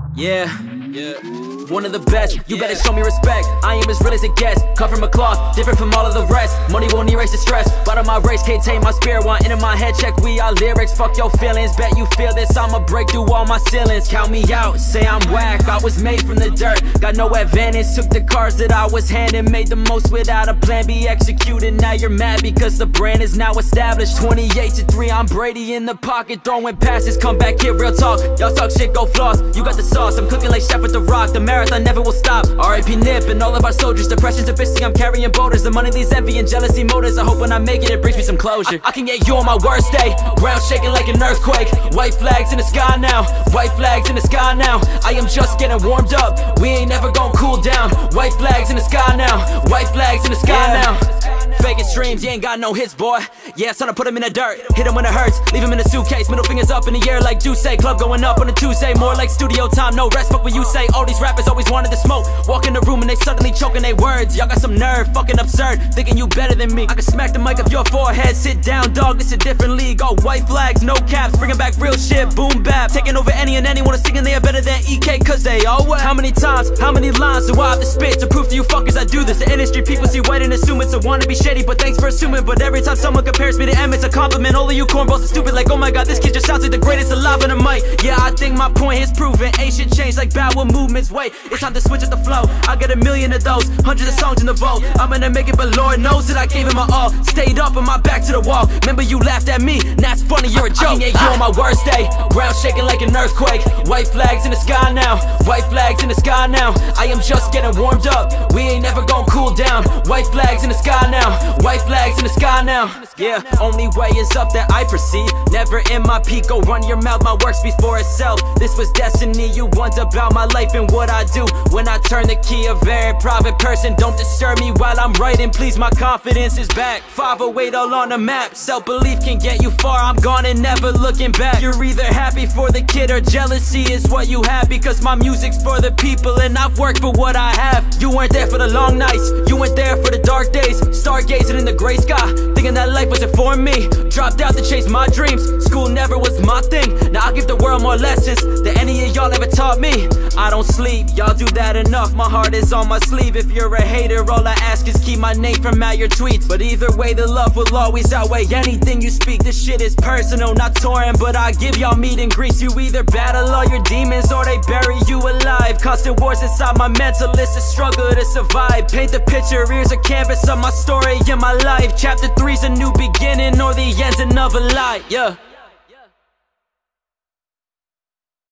Yeah, one of the best, you better show me respect. I am as real as it gets, cut from a cloth, different from all of the rest. Money won't erase the stress, bottom my race can't tame my spirit. Want into my head, check we are lyrics, fuck your feelings. Bet you feel this, I'ma break through all my ceilings. Count me out, say I'm whack, I was made from the dirt. Got no advantage, took the cards that I was handed. Made the most without a plan B executed. Now you're mad because the brand is now established. 28-3, I'm Brady in the pocket, throwing passes. Come back here, real talk, y'all talk shit, go floss. You got the sauce, I'm cooking like Chef with the Rock. The marathon never will stop. R.I.P. Nip and all of our soldiers. Depression's a bitch, see I'm carrying boulders. The money leaves envy and jealousy motives. I hope when I make it, it brings me some closure. I can get you on my worst day. Ground shaking like an earthquake. White flags in the sky now. White flags in the sky now. I am just getting warmed up. We ain't never gonna cool down. White flags in the sky now. White flags in the sky now. Faking streams, you ain't got no hits, boy. Yeah, it's time to put him in the dirt. Hit him when it hurts, leave him in a suitcase. Middle fingers up in the air like Juice. Club going up on a Tuesday, more like studio time. No rest, fuck what you say. All these rappers always wanted to smoke. Walk in the room and they suddenly choking their words. Y'all got some nerve, fucking absurd, thinking you better than me. I can smack the mic off your forehead. Sit down, dog, this a different league. All white flags, no caps, bringing back real shit. Boom bap, taking over any and anyone singing they are better than EK, cause they all wet. How many times, how many lines do I have to spit to prove to you fuckers I do this? The industry people see white and assume it's a wanna be shady, but thanks for assuming. But every time someone compares me to M, it's a compliment. All of you cornballs are stupid, like oh my god, this kid just sounds like the greatest alive on the mic. Yeah, I think my point is proven. Ain't shit changed like backward movements. Wait, it's time to switch up the flow. I got a million of those, hundreds of songs in the vault. I'm gonna make it, but Lord knows that I gave it my all. Stayed up on my back to the wall. Remember you laughed at me, now it's funny, you're a joke. I can get you on my worst day. Ground shaking like an earthquake. White flags in the sky now. White flags in the sky now. I am just getting warmed up. We ain't never gonna cool down. White flags in the sky now. White flags in the sky now. Yeah, only way is up that I proceed. Never in my peak, go run your mouth. My work speaks for itself. This was destiny. You wonder about my life and what I do when I turn the key. A very private person, don't disturb me while I'm writing. Please, my confidence is back. 508 all on the map. Self-belief can get you far. I'm gone and never looking back. You're either happy for the kid or jealousy is what you have. Because my music's for the people and I've worked for what I have. You weren't there for the long nights. You weren't there for the dark days. Stargazing in the gray sky, thinking that life wasn't for me. Dropped out to chase my dreams. School never was my thing. Now I give the world more lessons than any of y'all ever taught me. I don't sleep, y'all do that enough. My heart is on my sleeve. If you're a hater, all I ask is keep my name from out your tweets. But either way, the love will always outweigh anything you speak. This shit is personal, not touring, but I give y'all meat and grease. You either battle all your demons or they bury you alive. Constant wars inside my mental, it's a struggle to survive. Paint the picture, here's a canvas of my story and my life. Chapter 3's a new beginning or the end's another lie, yeah.